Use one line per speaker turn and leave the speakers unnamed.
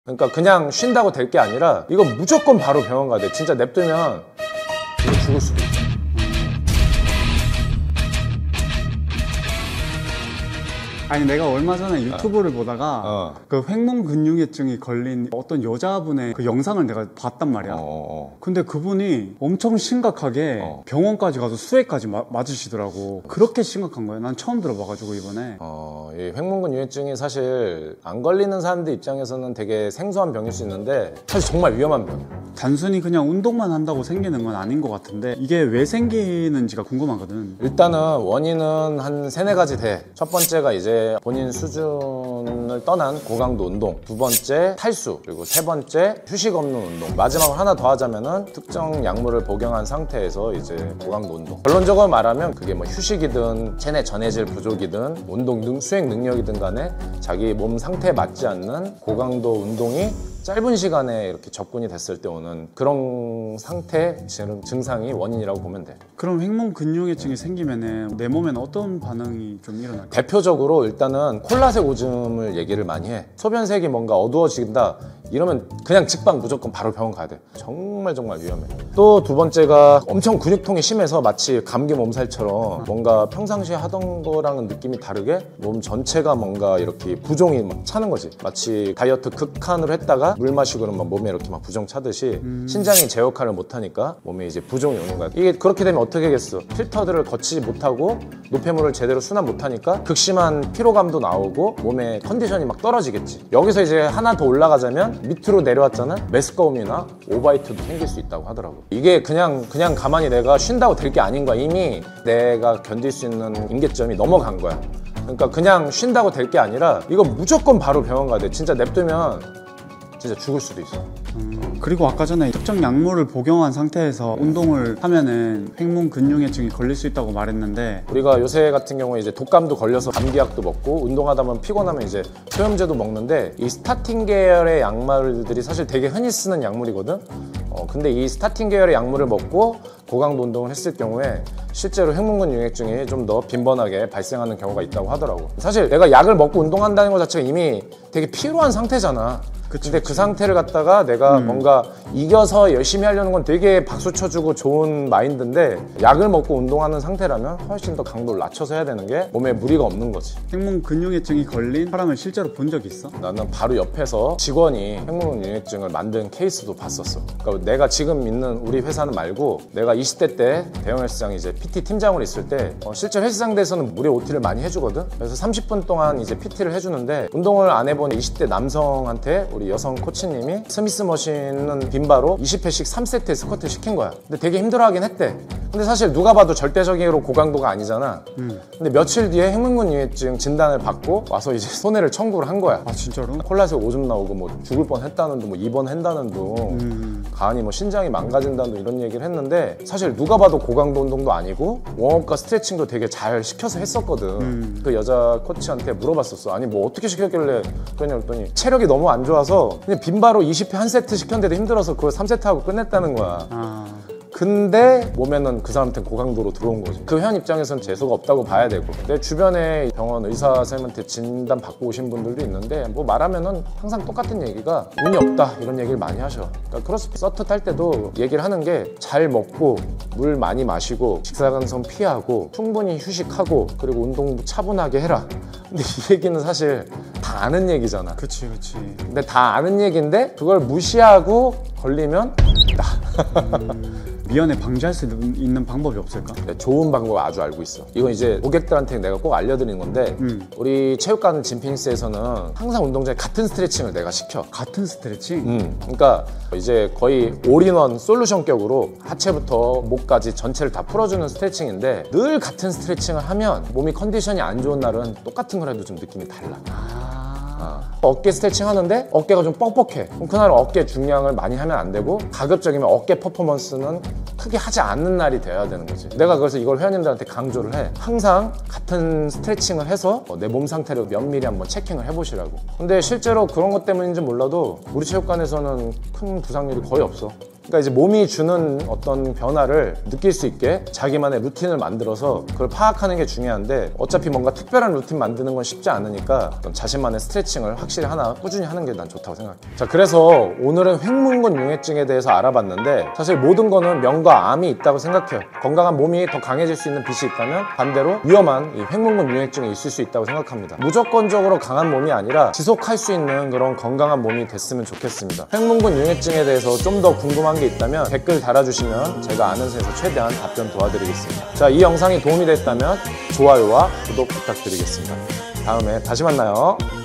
그러니까 그냥 쉰다고 될 게 아니라 이거 무조건 바로 병원 가야 돼. 진짜 냅두면 이거 죽을 수도 있어.
아니 내가 얼마 전에 유튜브를 보다가 그 횡문근육염증이 걸린 어떤 여자분의 그 영상을 내가 봤단 말이야. 근데 그분이 엄청 심각하게 병원까지 가서 수액까지 맞으시더라고. 그렇게 심각한 거야. 난 처음 들어봐가지고 이번에.
이 횡문근육염증이 사실 안 걸리는 사람들 입장에서는 되게 생소한 병일 수 있는데 사실 정말 위험한 병이야.
단순히 그냥 운동만 한다고 생기는 건 아닌 것 같은데 이게 왜 생기는지가 궁금하거든.
일단은 원인은 한 3-4가지 돼. 첫 번째가 이제 본인 수준을 떠난 고강도 운동, 두 번째 탈수, 그리고 세 번째 휴식 없는 운동, 마지막으로 하나 더 하자면은 특정 약물을 복용한 상태에서 이제 고강도 운동. 결론적으로 말하면 그게 뭐 휴식이든 체내 전해질 부족이든 운동 수행 능력이든 간에 자기 몸 상태에 맞지 않는 고강도 운동이 짧은 시간에 이렇게 접근이 됐을 때 오는 그런 상태 증상이 원인이라고 보면 돼.
그럼 횡문근육염증이 생기면은 내 몸에는 어떤 반응이 좀 일어날까?
대표적으로 일단은 콜라색 오줌을 얘기를 많이 해. 소변색이 뭔가 어두워진다 이러면 그냥 직방 무조건 바로 병원 가야 돼. 정말 위험해. 또 두 번째가 엄청 근육통이 심해서 마치 감기 몸살처럼 뭔가 평상시에 하던 거랑은 느낌이 다르게 몸 전체가 뭔가 이렇게 부종이 막 차는 거지. 마치 다이어트 극한으로 했다가 물 마시고 그러면 몸에 이렇게 막 부종 차듯이 신장이 제 역할을 못하니까 몸에 이제 부종이 오는 거야. 이게 그렇게 되면 어떻게 하겠어? 필터들을 거치지 못하고 노폐물을 제대로 순환 못하니까 극심한 피로감도 나오고 몸의 컨디션이 막 떨어지겠지. 여기서 이제 하나 더 올라가자면 밑으로 내려왔잖아? 메스꺼움이나 오바이트도 생길 수 있다고 하더라고. 이게 그냥 가만히 내가 쉰다고 될 게 아닌 거야. 이미 내가 견딜 수 있는 임계점이 넘어간 거야. 그러니까 그냥 쉰다고 될 게 아니라 이거 무조건 바로 병원 가야 돼. 진짜 냅두면 진짜 죽을 수도 있어.
그리고 아까 전에 특정 약물을 복용한 상태에서 운동을 하면은 횡문근육염증이 걸릴 수 있다고 말했는데
우리가 요새 같은 경우에 이제 독감도 걸려서 감기약도 먹고 운동하다 보면 피곤하면 이제 소염제도 먹는데 이 스타틴 계열의 약물들이 사실 되게 흔히 쓰는 약물이거든. 근데 이 스타틴 계열의 약물을 먹고 고강도 운동을 했을 경우에 실제로 횡문근육염증이 좀 더 빈번하게 발생하는 경우가 있다고 하더라고. 사실 내가 약을 먹고 운동한다는 것 자체가 이미 되게 피로한 상태잖아. 근데 그 상태를 갖다가 내가 뭔가 이겨서 열심히 하려는 건 되게 박수 쳐주고 좋은 마인드인데 약을 먹고 운동하는 상태라면 훨씬 더 강도를 낮춰서 해야 되는 게 몸에 무리가 없는 거지.
횡문근육염증이 걸린 사람을 실제로 본 적이 있어?
나는 바로 옆에서 직원이 횡문근육염증을 만든 케이스도 봤었어. 그러니까 내가 지금 있는 우리 회사는 말고 내가 20대 때 대형 헬스장 이제 PT 팀장으로 있을 때 실제 헬스장 내에서는 무료 OT를 많이 해주거든. 그래서 30분 동안 이제 PT를 해주는데 운동을 안 해본 20대 남성한테 우리 여성 코치님이 스미스 머신은 빈바로 20회씩 3세트에 스쿼트 시킨 거야. 근데 되게 힘들어하긴 했대. 근데 사실 누가 봐도 절대적으로 고강도가 아니잖아. 근데 며칠 뒤에 횡문근육염증 진단을 받고 와서 이제 손해를 청구를 한 거야.
아 진짜로?
콜라색 오줌 나오고 뭐 죽을 뻔했다는 둥, 뭐 입원한다는 둥, 간이 뭐 신장이 망가진다는 둥 이런 얘기를 했는데 사실 누가 봐도 고강도 운동도 아니고 웜업과 스트레칭도 되게 잘 시켜서 했었거든. 그 여자 코치한테 물어봤었어. 아니 뭐 어떻게 시켰길래 그러냐 했더니 체력이 너무 안 좋아서 그냥 빈바로 20회 한 세트 시켰는데도 힘들어서 그걸 3세트 하고 끝냈다는 거야. 근데 몸에는 그 사람한테는 고강도로 들어온 거지. 그 회원 입장에서는 재수가 없다고 봐야 되고 내 주변에 병원 의사 선생님한테 진단 받고 오신 분들도 있는데 뭐 말하면은 항상 똑같은 얘기가 운이 없다 이런 얘기를 많이 하셔. 그러니까 크로스핏 서트 탈 때도 얘기를 하는 게 잘 먹고 물 많이 마시고 직사광선 피하고 충분히 휴식하고 그리고 운동 차분하게 해라. 근데 이 얘기는 사실 다 아는 얘기잖아.
그치.
근데 다 아는 얘기인데 그걸 무시하고 걸리면
미연에 방지할 수 있는 방법이 없을까?
네, 좋은 방법 아주 알고 있어. 이건 이제 고객들한테 내가 꼭 알려드리는 건데 우리 체육관 진피닉스에서는 항상 운동 전에 같은 스트레칭을 내가 시켜.
같은 스트레칭?
그러니까 이제 거의 올인원 솔루션격으로 하체부터 목까지 전체를 다 풀어주는 스트레칭인데 늘 같은 스트레칭을 하면 몸이 컨디션이 안 좋은 날은 똑같은 걸 해도 좀 느낌이 달라. 어깨 스트레칭 하는데 어깨가 좀 뻑뻑해. 그럼 그날은 어깨 중량을 많이 하면 안 되고 가급적이면 어깨 퍼포먼스는 크게 하지 않는 날이 돼야 되는 거지. 내가 그래서 이걸 회원님들한테 강조를 해. 항상 같은 스트레칭을 해서 내 몸 상태를 면밀히 한번 체킹을 해보시라고. 근데 실제로 그런 것 때문인지 몰라도 우리 체육관에서는 큰 부상률이 거의 없어. 그러니까 이제 몸이 주는 어떤 변화를 느낄 수 있게 자기만의 루틴을 만들어서 그걸 파악하는 게 중요한데, 어차피 뭔가 특별한 루틴 만드는 건 쉽지 않으니까 어떤 자신만의 스트레칭을 확실히 하나 꾸준히 하는 게 난 좋다고 생각해. 자, 그래서 오늘은 횡문근 융해증에 대해서 알아봤는데, 사실 모든 거는 명과 암이 있다고 생각해요. 건강한 몸이 더 강해질 수 있는 빛이 있다면 반대로 위험한 이 횡문근 융해증이 있을 수 있다고 생각합니다. 무조건적으로 강한 몸이 아니라 지속할 수 있는 그런 건강한 몸이 됐으면 좋겠습니다. 횡문근 융해증에 대해서 좀 더 궁금한 게 있다면 댓글 달아주시면 제가 아는 선에서 최대한 답변 도와드리겠습니다. 자, 이 영상이 도움이 됐다면 좋아요와 구독 부탁드리겠습니다. 다음에 다시 만나요.